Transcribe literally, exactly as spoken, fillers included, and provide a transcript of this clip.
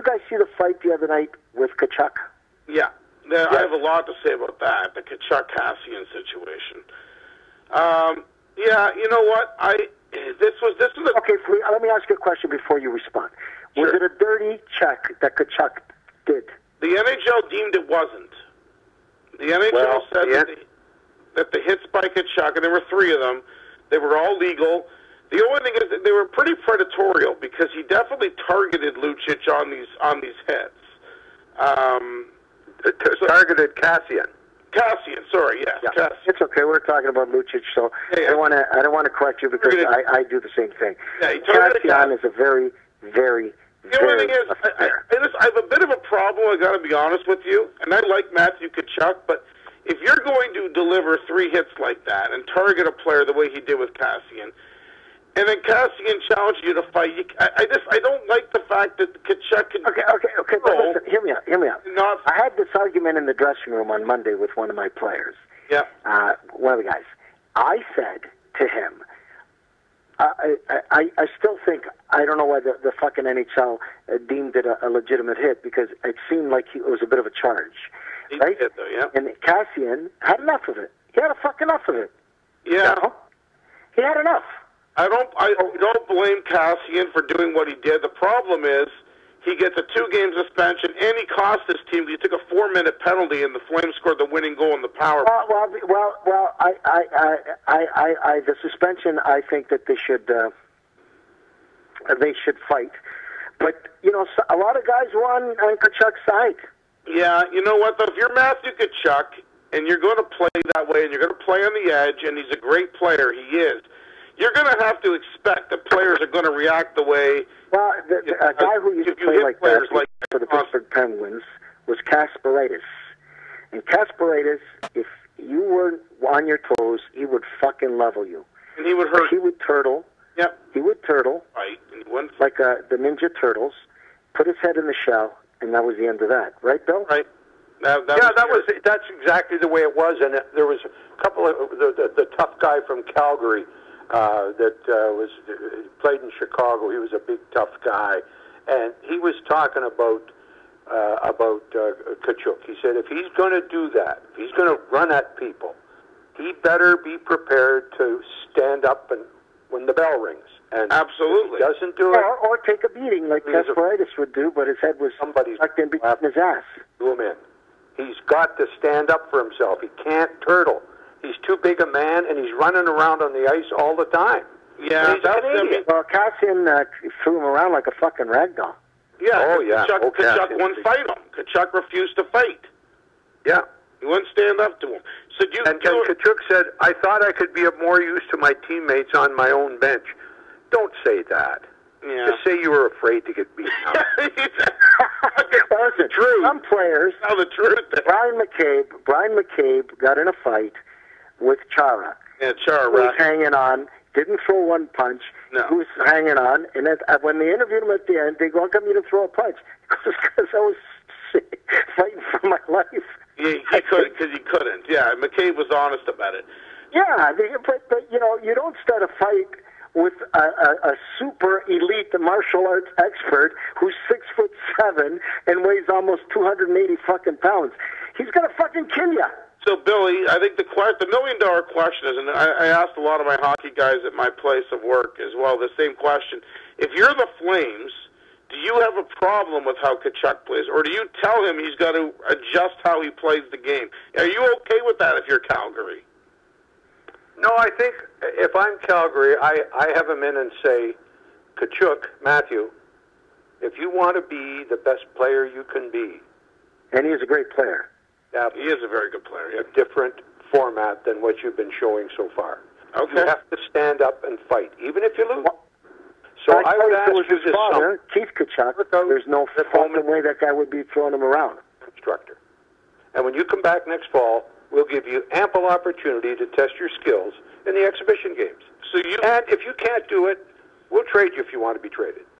guys see the fight the other night with Tkachuk? Yeah. yeah. I have a lot to say about that, the Tkachuk Kassian situation. Um, yeah, you know what? I this was this was a, okay. For, let me ask you a question before you respond. Was Sure. it a dirty check that Tkachuk did? The N H L deemed it wasn't. The N H L Well, said the that, the, that the hits by Tkachuk, and there were three of them, they were all legal. The only thing is that they were pretty predatorial because he definitely targeted Lucic on these on these hits. Um, T- targeted Kassian. Cassian, sorry, yes, Yeah, Cassian. it's okay. We're talking about Lucic, so Yeah, yeah. I don't want to. I don't want to correct you because Targeted- I, I do the same thing. Yeah, he targeted Kassian is a very, very, The only very thing is, I, I, I just- I have a bit of a problem, I got to be honest with you, and I like Matthew Tkachuk, but if you're going to deliver three hits like that and target a player the way he did with Kassian, and then Kassian challenged you to fight, you, I, I just I don't like the fact that Tkachuk can... Okay, okay, okay. But roll listen, hear me out. Hear me out. Not, I had this argument in the dressing room on Monday with one of my players. yeah. Uh, one of the guys. I said to him, I, I, I, I still think, I don't know why the, the fucking N H L uh, deemed it a, a legitimate hit because it seemed like he, it was a bit of a charge. He Right? did, though, yeah. And Kassian had enough of it. He had a fuck enough of it. Yeah. You know? He had enough. I don't I don't blame Kassian for doing what he did. The problem is he gets a two-game suspension, and he cost his team. He took a four-minute penalty, and the Flames scored the winning goal in the power play. Well, well, well, well I, I, I, I, I, I, the suspension, I think that they should, uh, they should fight. But, you know, so, a lot of guys were on, on Tkachuk's side. Yeah, you know what, though? If you're Matthew Tkachuk, and you're going to play that way, and you're going to play on the edge, and he's a great player, he is, you're going to have to expect that players are going to react the way... Well, the, the, a guy who used to play like that like for the Pittsburgh Penguins was Kasparaitis. And Kasparaitis, if you were on your toes, he would fucking level you. And he would hurt. He would turtle. Yep. He would turtle. Right. And he wouldn't... Like uh, the Ninja Turtles, put his head in the shell, and that was the end of that. Right, Bill? Right. That, that yeah, was that your- was that's exactly the way it was, and it, there was a couple of the, the, the tough guy from Calgary uh, that uh, was uh, played in Chicago. He was a big tough guy, and he was talking about uh, about uh, Tkachuk. He said if he's going to do that, if he's going to run at people, he better be prepared to stand up and when the bell rings. And Absolutely. if he doesn't do it, Or, or take a beating like He was a- Kasparaitis would do, but his head was Somebody's tucked in between his ass. do him in. He's got to stand up for himself. He can't turtle. He's too big a man, and he's running around on the ice all the time. Yeah, And he's that's... I Canadian. mean, Well, Kassian uh, threw him around like a fucking ragdoll. yeah, Oh, yeah. Tkachuk, Oh, Tkachuk Cassian. wouldn't fight him. Tkachuk refused to fight. Yeah. He wouldn't stand up to him. So do you... And, do you and Tkachuk said, I thought I could be of more use to my teammates on my own bench. Don't say that. yeah. Just say you were afraid to get beaten up. Well, listen, True. some players, Tell the truth. Brian McCabe, Brian McCabe got in a fight with Chara. Yeah, Chara, He was right. hanging on, didn't throw one punch. No. He was hanging on, and then, uh, when they interviewed him at the end, they go, how come you didn't throw a punch? Because I was fighting for my life. Yeah, he couldn't because he couldn't. Yeah, McCabe was honest about it. Yeah, they, but, but, you know, you don't start a fight with a, a, a super elite martial arts expert who's six foot seven and weighs almost two hundred eighty fucking pounds. He's gonna fucking kill you. So, Billy, I think the que- the million dollar question is, and I, I asked a lot of my hockey guys at my place of work as well, the same question. If you're the Flames, do you have a problem with how Tkachuk plays, or do you tell him he's got to adjust how he plays the game? Are you okay with that if you're Calgary? No, I think if I'm Calgary, I, I have him in and say, Tkachuk, Matthew, if you want to be the best player you can be, And he's a great player. yeah, He is a very good player. a different format than what you've been showing so far. Okay. You have to stand up and fight, even if you lose. So I, I would if ask it was you his this father, Keith Tkachuk, there's no At home fucking way that guy would be throwing him around. instructor. And when you come back next fall, we'll give you ample opportunity to test your skills in the exhibition games. So you And if you can't do it, we'll trade you if you want to be traded.